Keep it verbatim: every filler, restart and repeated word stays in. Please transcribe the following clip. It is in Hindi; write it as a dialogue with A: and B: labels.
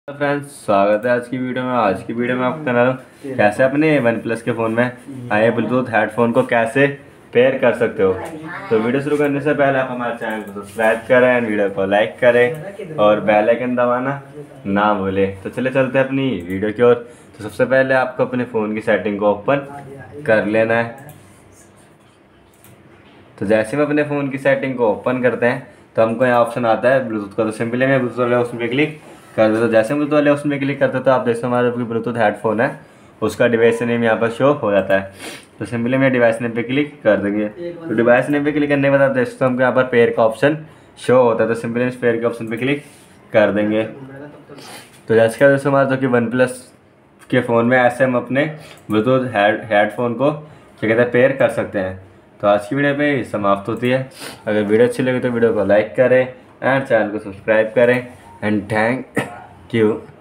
A: फ्रेंड्स, स्वागत है आज की वीडियो में। आज की वीडियो में आपको बता रहा हूँ कैसे अपने वन प्लस के फ़ोन में आए ब्लूटूथ हेडफोन को कैसे पेयर कर सकते हो। तो वीडियो शुरू करने से पहले आप हमारे चैनल को सब्सक्राइब करें, वीडियो को लाइक करें और बेल आइकन दबाना ना भूलें। तो चले चलते हैं अपनी वीडियो की ओर। तो सबसे पहले आपको अपने फ़ोन की सेटिंग को ओपन कर लेना है। तो जैसे हम अपने फ़ोन की सेटिंग को ओपन करते हैं तो हमको यहाँ ऑप्शन आता है ब्लूटूथ का। तो सिंपली मैं ब्लूटूथ वाले ऑप्शन पे क्लिक कर देते। तो जैसे हम ब्लूटूथ वाले ऑप्शन पे क्लिक करते हैं तो आप देखते हमारा जो ब्लूटूथ हेडफोन है उसका डिवाइस नेम यहाँ पर शो हो जाता है। तो सिंपली मैं डिवाइस नेम पे क्लिक कर देंगे। तो डिवाइस नेम पे क्लिक करने के बाद आप देखते हो हमको यहाँ पर पेयर का ऑप्शन शो होता है। तो सिंपली इस पेयर के ऑप्शन पे क्लिक कर देंगे। तो जैसे क्या दोस्तों हमारा जो कि वन प्लस के फ़ोन में ऐसे हम अपने ब्लूटूथ हेड हेडफोन को क्या कहते हैं पेयर कर सकते हैं। तो आज की वीडियो पे समाप्त होती है। अगर वीडियो अच्छी लगी तो वीडियो को लाइक करें एंड चैनल को सब्सक्राइब करें एंड थैंक यू।